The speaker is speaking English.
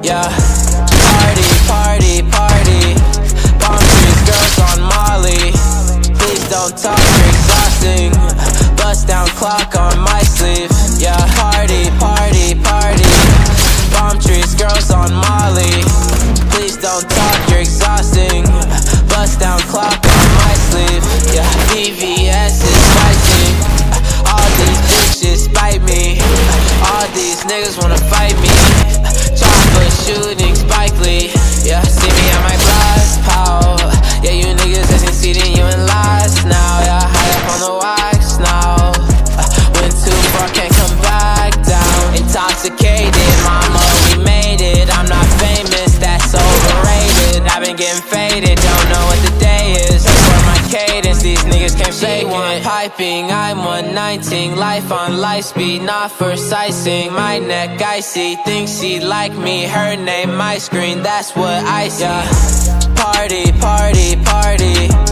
yeah. Party, party, party. Palm trees, girls on Molly. Please don't talk, you're exhausting. Bust down clock on my sleeve, yeah. Party, party, party. Palm trees, girls on Molly. Please don't talk, you're exhausting. Bust down clock on my sleeve, yeah. VVS is spicy. All these bitches bite me. All these niggas wanna fight me. Chopper shooting Spike Lee, yeah. See me at my blast, pow. Yeah, you niggas ain't succeeding, you in last now, yeah. High up on the wax now. Went too far, can't come back down. Intoxicated, mama, we made it. I'm not famous, that's overrated. I've been getting faded, don't know what the day is. That's where my cadence, these niggas can't fake it. Piping, I'm 119, life on life speed, not for sightseeing. My neck icy, thinks she like me, her name my screen, that's what I see, yeah. Party, party, party.